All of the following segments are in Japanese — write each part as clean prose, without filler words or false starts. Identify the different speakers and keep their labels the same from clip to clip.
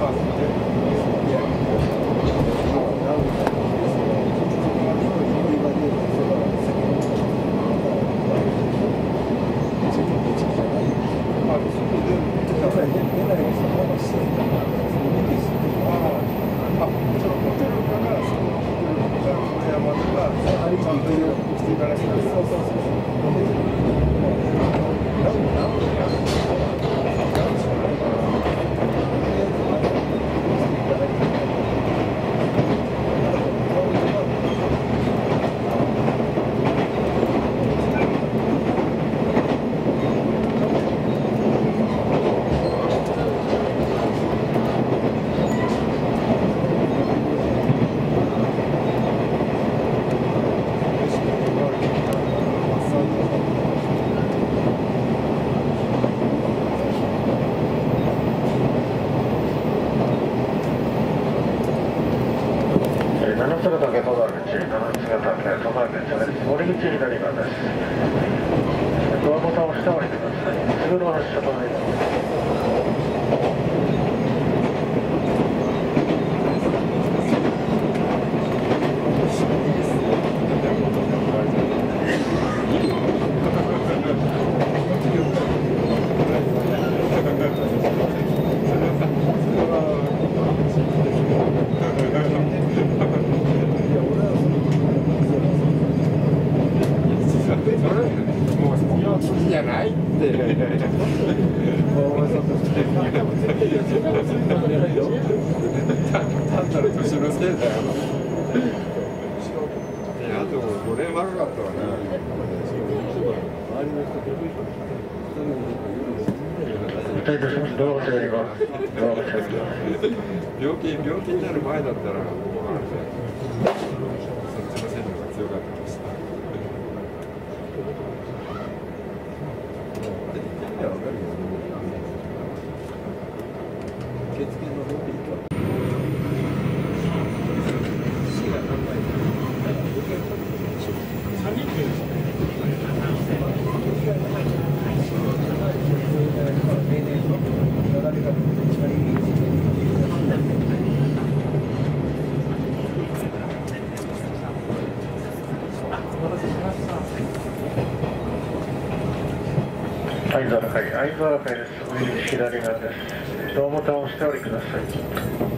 Speaker 1: 病気になる前だったら、そっちの線路が強かったです。
Speaker 2: 相沢会です。右左側です。ドームタンを押しておりください。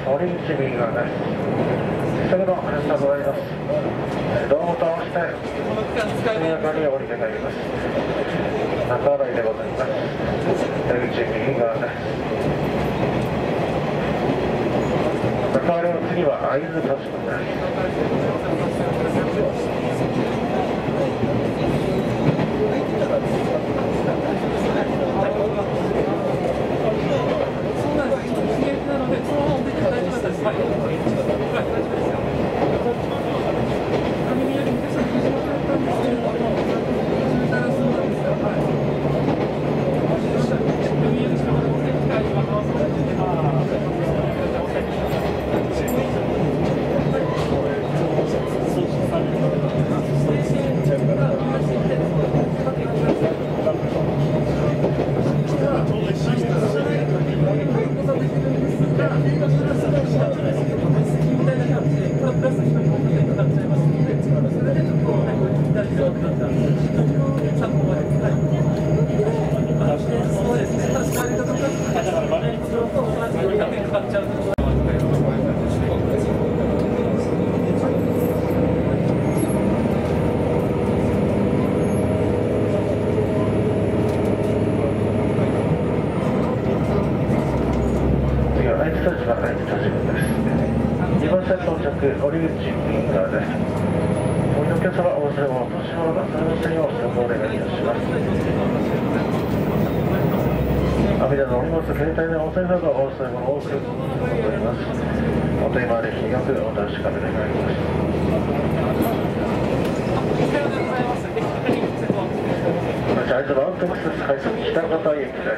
Speaker 2: 折り口右側です。先ほど話した場合です。胴元を押して速やかに降りてまいります。中洗いでございます。出口右側です。中割れの次は会津立ちます。折口右側です。お見のお客様、お忘れ物、お年物、バスの線をお願いいたします。阿弥陀のお荷物、携帯のお財布などお忘れ物をすることがございます。お手回り品よくお確かめ願います。会津バウンドクス快速北方行きです。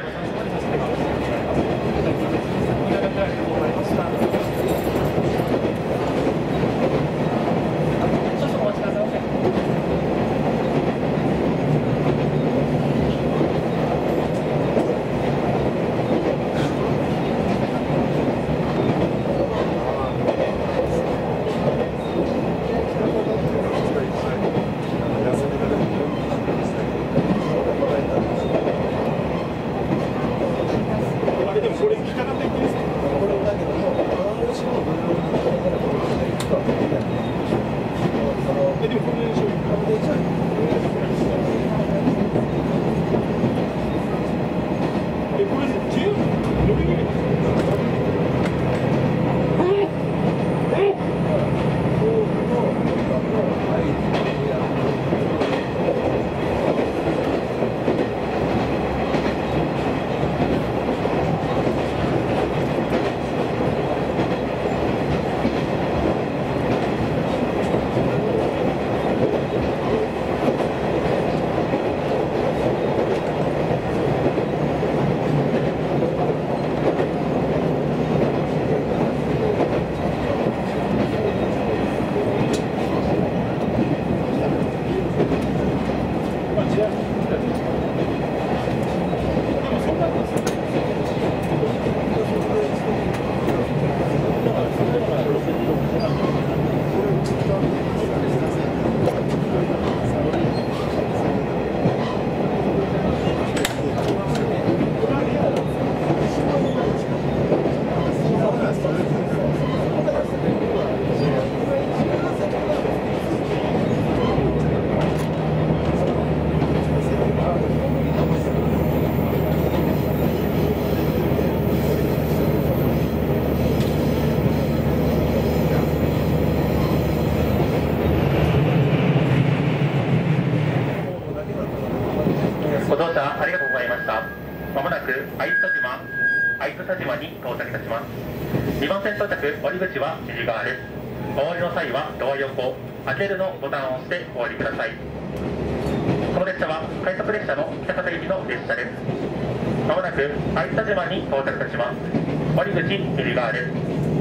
Speaker 3: ご乗車ありがとうございました。まもなく会津田島に到着いたします。2番線到着、降り口は右側です。お降りの際はドア横、開けるのボタンを押してお降りください。この列車は快速列車の北方行きの列車です。まもなく会津田島に到着いたします。降り口右側です。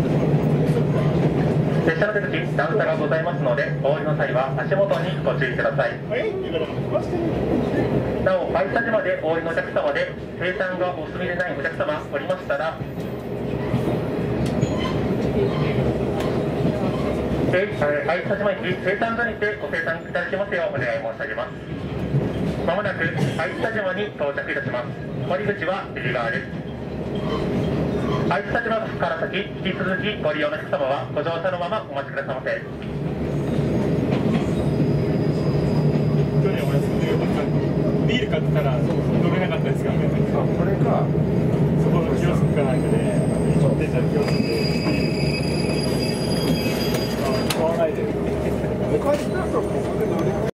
Speaker 3: 列車の出口、段差がございますので、お降りの際は足元にご注意ください。なお、会津田島でお降りのお客様で、生産がお済みでないお客様おりましたら、会津田島駅生産所にてご生産いただきますようお願い申し上げます。まもなく会津田島に到着いたします。降り口は右側です。 会津島から先、引き続きご利用のお客様はご乗車のままお待ちくださいませ。
Speaker 4: ビール買ってたら飲めなかったですからね。
Speaker 1: あ、これか。
Speaker 4: そこのキオスクかなんかで持ってたキオスクで買わないで。
Speaker 1: 昔だとここ